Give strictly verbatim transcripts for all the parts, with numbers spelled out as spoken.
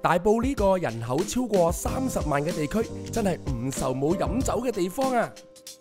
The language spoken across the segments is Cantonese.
大埔呢個人口超過三十萬嘅地區，真係唔愁冇飲酒嘅地方啊！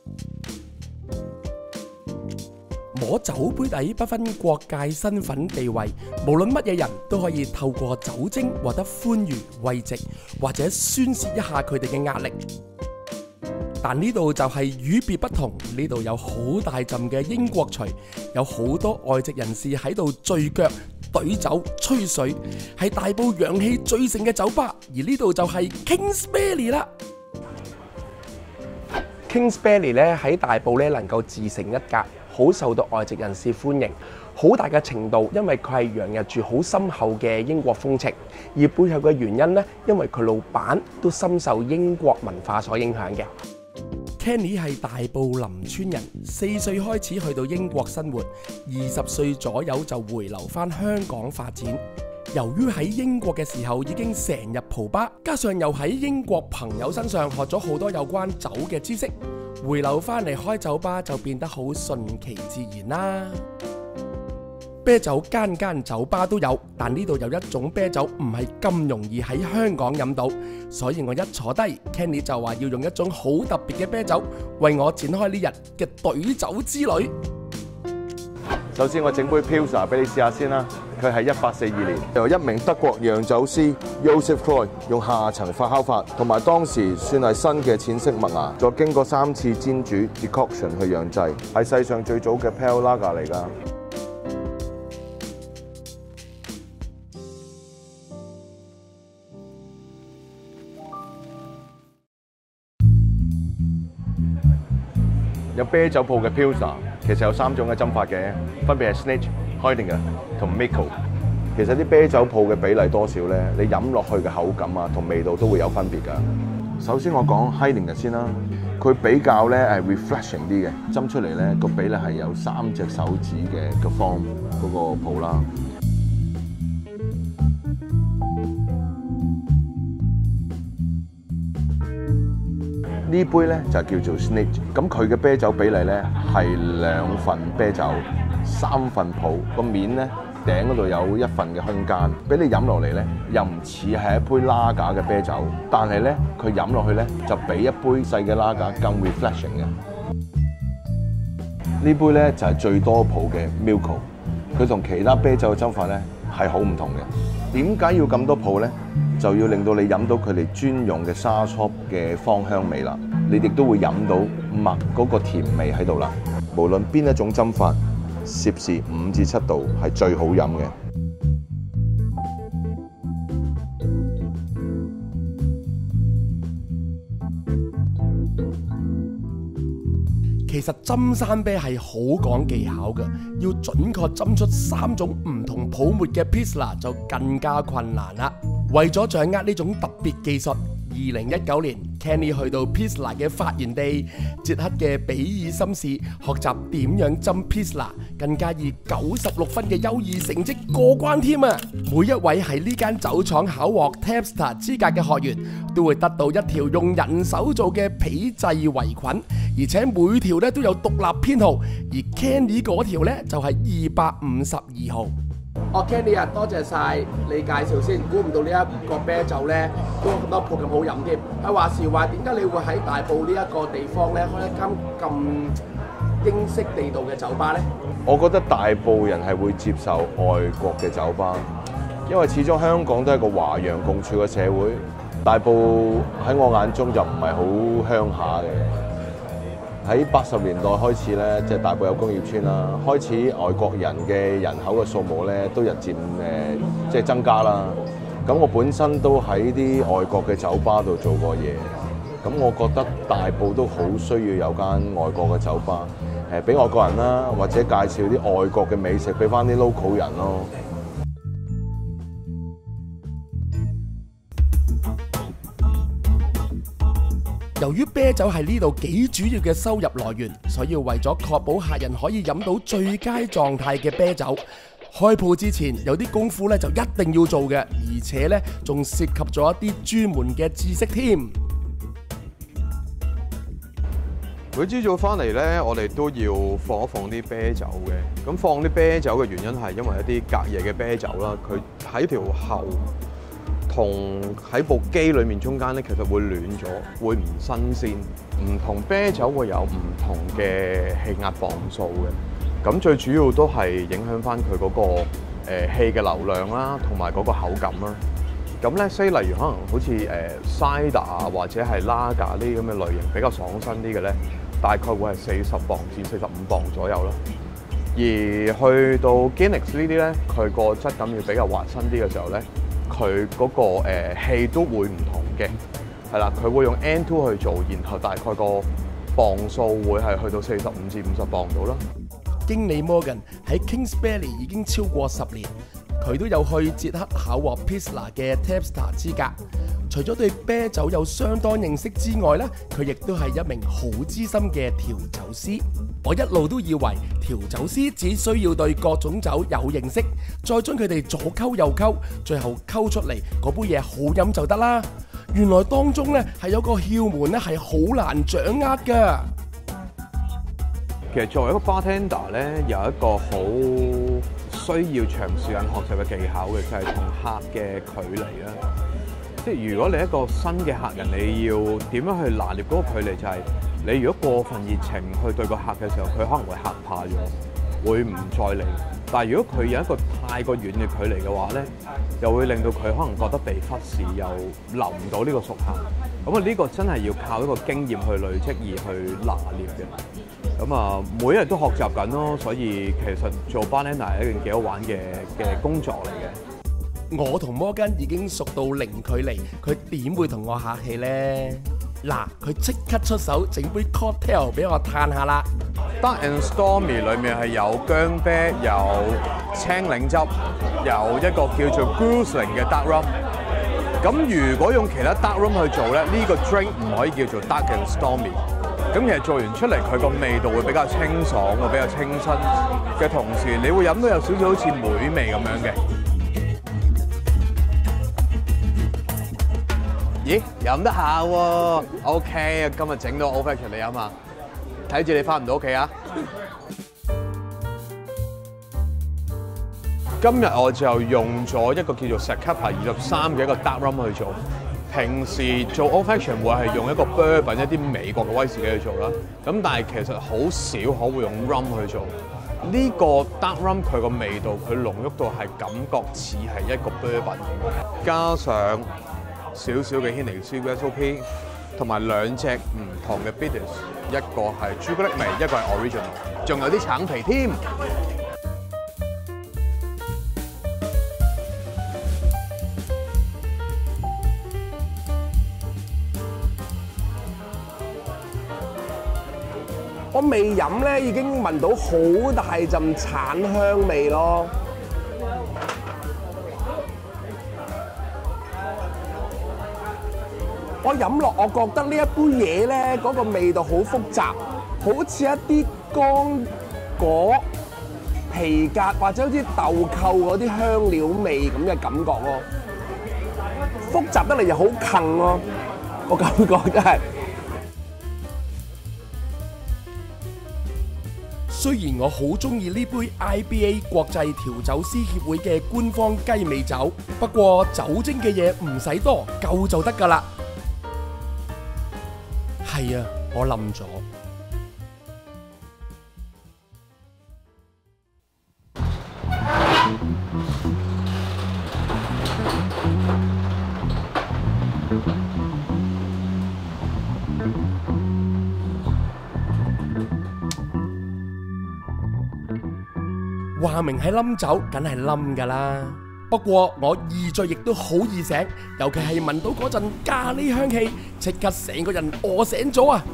摸酒杯底不分國界身份地位，無論乜嘢人都可以透過酒精獲得歡愉慰藉，或者宣洩一下佢哋嘅壓力。但呢度就係與別不同，呢度有好大陣嘅英國除，有好多外籍人士喺度聚腳、懟酒、吹水，係大埔陽氣最盛嘅酒吧。而呢度就係 Kingsbury 啦。Kingsbury 咧喺大埔咧能夠自成一格，好受到外籍人士歡迎。好大嘅程度，因為佢係洋溢住好深厚嘅英國風情，而背後嘅原因呢，因為佢老闆都深受英國文化所影響嘅。Kenny 係大埔林村人，四歲開始去到英國生活，二十歲左右就回流返香港發展。由於喺英國嘅時候已經成日蒲吧，加上又喺英國朋友身上學咗好多有關酒嘅知識，回流返嚟開酒吧就變得好順其自然啦。啤酒間間酒吧都有，但呢度有一種啤酒唔係咁容易喺香港飲到，所以我一坐低 ，Kenny 就話要用一種好特別嘅啤酒，為我展開呢日嘅懟酒之旅。 首先我整杯 Pilsner 俾你試下先啦，佢係一八四二年由一名德國釀酒師 Joseph Kroy 用下層發酵法，同埋當時算係新嘅淺色麥芽，再經過三次煎煮 decoction 去釀製，係世上最早嘅 Pale Lager 嚟㗎。有啤酒鋪嘅 Pilsner 其實有三種嘅斟法嘅，分別係 Snitch、Heudinger 同 Mikkel。其實啲啤酒鋪嘅比例多少咧，你飲落去嘅口感啊同味道都會有分別㗎。首先我講 Heudinger 先啦，佢比較咧係 refreshing 啲嘅，斟出嚟咧個比例係有三隻手指嘅嘅 form 嗰個鋪啦。呢杯咧就叫做 Snitch， 咁佢嘅啤酒比例咧係兩份啤酒，三份泡，個面咧頂嗰度有一份嘅空間，俾你飲落嚟咧又唔似係一杯拉架嘅啤酒，但係咧佢飲落去咧就比一杯細嘅拉架更 refreshing 嘅。呢杯咧就係最多泡嘅 Milko， 佢同其他啤酒嘅斟法咧係好唔同嘅。點解要咁多泡咧？就要令到你飲到佢哋專用嘅沙搓嘅芳香味啦，你亦都會飲到麥嗰個甜味喺度啦。無論邊一種斟法，攝氏五至七度係最好飲嘅。 其實斟生啤係好講技巧嘅，要準確斟出三種唔同泡沫嘅 Pilsner 就更加困難啦。為咗掌握呢種特別技術，二零一九年 Kenny 去到 Pilsner 嘅發源地捷克嘅比爾森市學習點樣斟 Pilsner，更加以九十六分嘅優異成績過關添啊！每一位喺呢間酒廠考獲 Tapster 資格嘅學員都會得到一條用人手做嘅皮製圍裙，而且每條咧都有獨立編號，而 Kenny 嗰條咧就係二百五十二號。哦 ，Kenny 啊，多謝晒你介紹先，估唔到呢一個啤酒咧都咁多鋪咁好飲添。係話時話，點解你會喺大埔呢一個地方咧開一間咁英式地道嘅酒吧咧？ 我覺得大埔人係會接受外國嘅酒吧，因為始終香港都係個華洋共處嘅社會。大埔喺我眼中就唔係好鄉下嘅。喺八十年代開始咧，即係大埔有工業村啦，開始外國人嘅人口嘅數目咧都日漸誒即係增加啦。咁我本身都喺啲外國嘅酒吧度做過嘢，咁我覺得大埔都好需要有間外國嘅酒吧，誒俾外國人啦，或者介紹啲外國嘅美食俾翻啲 local 人咯。 由於啤酒係呢度幾主要嘅收入來源，所以為咗確保客人可以飲到最佳狀態嘅啤酒，開鋪之前有啲功夫咧就一定要做嘅，而且咧仲涉及咗一啲專門嘅知識添。 每朝早翻嚟咧，我哋都要放一放啲啤酒嘅。咁放啲啤酒嘅原因係因為一啲隔夜嘅啤酒啦，佢喺條喉同喺部機裡面中間咧，其實會暖咗，會唔新鮮。唔同啤酒會有唔同嘅氣壓磅數嘅，咁最主要都係影響翻佢嗰個誒、呃、氣嘅流量啦，同埋嗰個口感啦。咁咧，say 例如可能好似誒 cider 啊，或者係 lager 呢啲咁嘅類型比較爽身啲嘅咧，大概會係四十磅至四十五磅左右啦。而去到 Guinness 呢啲咧，佢個質感要比較滑身啲嘅時候咧，佢嗰、那個誒、呃、氣都會唔同嘅。係啦，佢會用 N 二 去做，然後大概個磅數會係去到四十五至五十磅到啦。 經理 Morgan 喺 Kingsbury 已經超過十年，佢都有去捷克考獲 Pilsner 嘅 Tapster 資格。除咗對啤酒有相當認識之外咧，佢亦都係一名好資深嘅調酒師。我一路都以為調酒師只需要對各種酒有認識，再將佢哋左溝右溝，最後溝出嚟嗰杯嘢好飲就得啦。原來當中咧係有個竅門咧係好難掌握㗎。 其實作為一個 bartender 咧，有一個好需要長時間學習嘅技巧嘅，就係同客嘅距離啦。即係如果你一個新嘅客人，你要點樣去拿捏嗰個距離？就係你如果過分熱情去對個客嘅時候，佢可能會嚇怕咗，會唔再嚟。但係如果佢有一個太過遠嘅距離嘅話咧，又會令到佢可能覺得被忽視，又留唔到呢個熟客。咁啊，呢個真係要靠一個經驗去累積而去拿捏嘅。咁啊，每一日都學習緊咯，所以其實做 bartender 係一件幾好玩嘅嘅工作嚟嘅。 我同摩根已經熟到零距離，佢點會同我客氣呢？嗱，佢即刻出手整杯 cocktail 俾我嘆下啦。 Dark and Stormy 裏面係有薑啤、有青檸汁、有一個叫做 Riesling 嘅 dark rum。咁如果用其他 dark rum 去做咧，呢、這個 drink 唔可以叫做 Dark and Stormy。咁其實做完出嚟，佢個味道會比較清爽，會比較清新嘅同時，你會飲到有少少好似梅味咁樣嘅。咦，飲得下喎 ，OK 今日整到 Old Fashioned 你飲下，睇住你翻唔到屋企啊！今日我就用咗一個叫做 Zacapa 二十三嘅一個 dark rum 去做。平時做 Old Fashioned 會係用一個 bourbon 一啲美國嘅威士忌去做啦，咁但係其實好少可會用 rum 去做。呢、這個 dark rum 佢個味道佢濃郁到係感覺似係一個 bourbon， 加上少少嘅軒尼詩 S O P， 同埋兩隻唔同嘅 bitters， 一個係朱古力味，一個係 original， 仲有啲橙皮添。 我未飲咧，已經聞到好大陣橙香味咯。我飲落，我覺得呢一杯嘢咧，嗰個味道好複雜，好似一啲乾果、皮革或者好似豆蔻嗰啲香料味咁嘅感覺咯。複雜得嚟又好近咯，我感覺真係。雖然我好中意呢杯 I B A 國際調酒師協會嘅官方雞尾酒，不過酒精嘅嘢唔使多，夠就得㗎啦。係啊，我冧咗。話明係冧酒，梗係冧㗎啦。不過我易醉亦都好易醒，尤其係聞到嗰陣咖喱香氣，即刻成個人餓醒咗啊！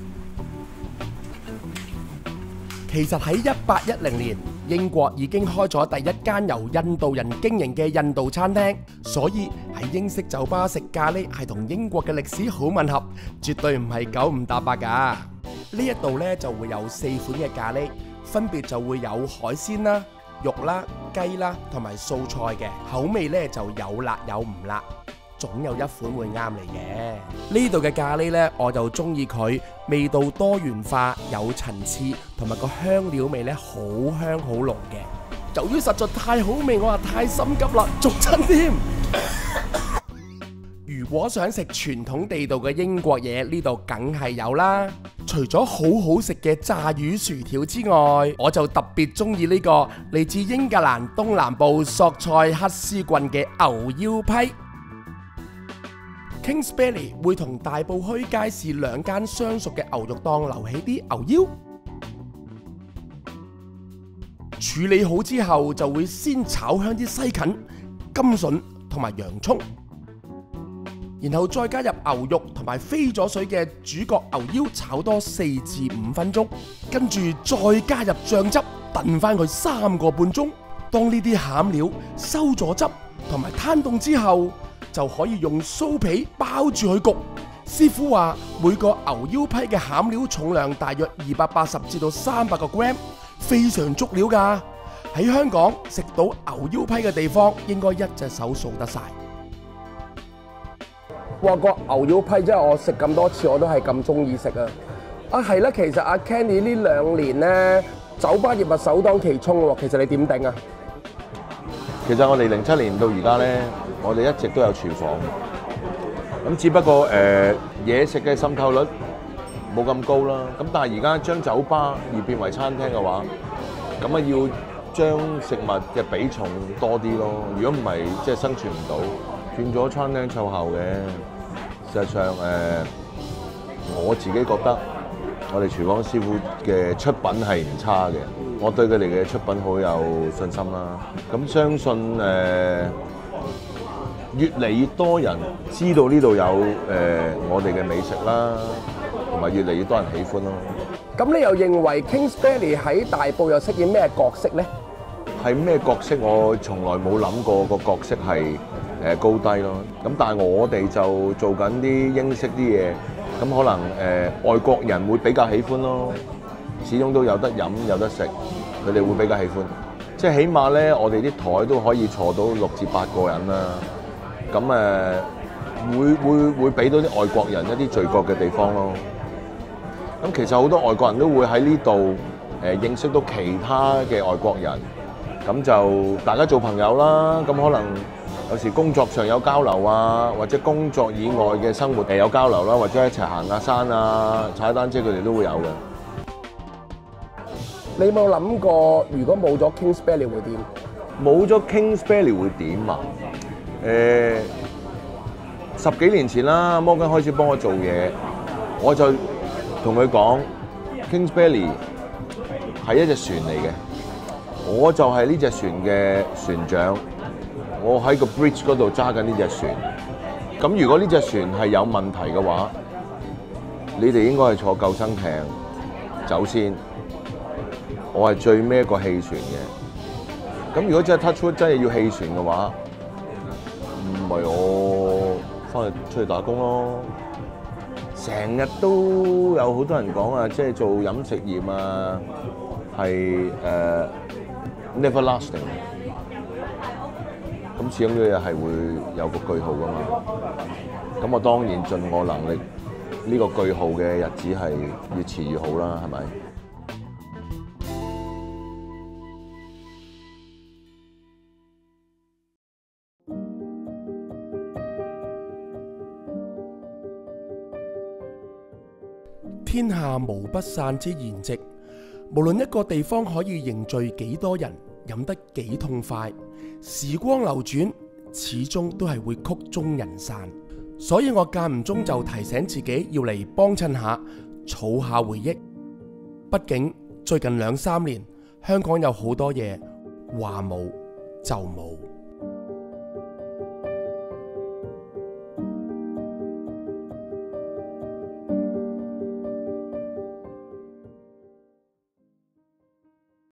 其實喺一八一零年，英國已經開咗第一間由印度人經營嘅印度餐廳，所以喺英式酒吧食咖喱係同英國嘅歷史好吻合，絕對唔係九唔搭八㗎。呢一度呢就會有四款嘅咖喱。分別就會有海鮮啦、肉啦、雞啦同埋素菜嘅，口味咧就有辣有唔辣，總有一款會啱你嘅。呢度嘅咖喱咧，我就中意佢味道多元化、有層次，同埋個香料味咧好香好濃嘅。由於實在太好味，我話太心急啦，逐親添。 果想食傳統地道嘅英國嘢，呢度梗係有啦。除咗好好食嘅炸魚薯條之外，我就特別中意呢個嚟自英格蘭東南部索塞克斯郡嘅牛腰批。Kingsbury 會同大埔墟街市兩間相熟嘅牛肉檔留起啲牛腰，處理好之後就會先炒香啲西芹、甘筍同埋洋葱，然後再加入牛肉同埋飛咗水嘅主角牛腰炒多四至五分鐘，跟住再加入醬汁燉翻佢三個半鐘。當呢啲餡料收咗汁同埋攤凍之後，就可以用酥皮包住佢焗。師傅話每個牛腰批嘅餡料重量大約二百八十至到三百個 gram， 非常足料㗎。喺香港食到牛腰批嘅地方，應該一隻手數得晒。哇！個牛腰批真係我食咁多次我都係咁中意食啊！啊係啦，其實阿 Kenny 呢兩年呢，酒吧業務首當其衝喎。其實你點定啊？ 其實我哋零七年到而家咧，我哋一直都有廚房，咁只不過誒嘢、呃、食嘅滲透率冇咁高啦。咁但係而家將酒吧而變為餐廳嘅話，咁啊要將食物嘅比重多啲咯。如果唔係，即係生存唔到，轉咗餐廳湊效嘅。事實上誒、呃，我自己覺得我哋廚房師傅嘅出品係唔差嘅。我對佢哋嘅出品好有信心啦。咁相信誒、呃，越嚟越多人知道呢度有誒、呃、我哋嘅美食啦，同埋越嚟越多人喜歡咯。 咁你又認為 Kingsbury 喺大埔又飾演咩角色呢？ 係咩角色？我從來冇諗過個角色係誒高低咯。咁但係我哋就做緊啲英式啲嘢，咁可能誒、呃、外國人會比較喜歡咯。始終都有得飲有得食，佢哋會比較喜歡。即係起碼咧，我哋啲台都可以坐到六至八個人啦。咁誒、呃、會會會俾到啲外國人一啲聚腳嘅地方咯。咁其實好多外國人都會喺呢度誒認識到其他嘅外國人，咁就大家做朋友啦。咁可能有時工作上有交流啊，或者工作以外嘅生活誒有交流啦，或者一齊行下山啊、踩單車，佢哋都會有嘅。 你有冇諗過，如果冇咗 Kingsbury 會點？ 冇咗 Kingsbury 會點啊？誒、呃，十幾年前啦，摩根開始幫我做嘢，我就同佢講 Kingsbury 係一隻船嚟嘅，我就係呢隻船嘅船長，我喺個 bridge 嗰度揸緊呢隻船。咁如果呢隻船係有問題嘅話，你哋應該係坐救生艇走先。我係最尾一個棄船嘅，咁如果真係 touch wood 真係要棄船嘅話，唔係我翻去出去打工咯。成日都有好多人講啊，即係做飲食業啊，係誒、uh, never lasting。咁始終呢嘢係會有個句號噶嘛。咁我當然盡我能力，呢、這個句號嘅日子係越遲越好啦，係咪？ 天下無不散之筵席，無論一個地方可以凝聚幾多人，飲得幾痛快，時光流轉，始終都係會曲終人散。所以我間唔中就提醒自己要嚟幫襯下，儲下回憶。畢竟最近兩三年，香港有好多嘢話冇就冇。